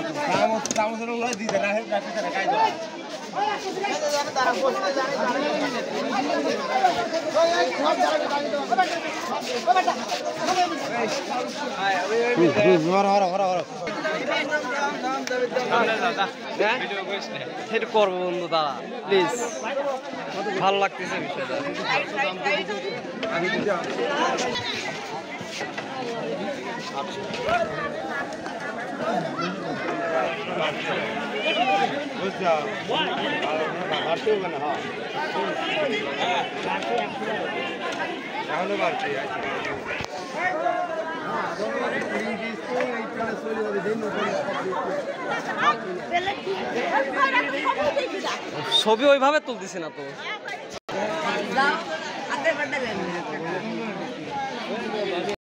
করবো বন্ধু দাঁড়া প্লিজ, ভালো লাগতেছে বিষয়টা। ছবি ওইভাবে তুলতেছি না তো।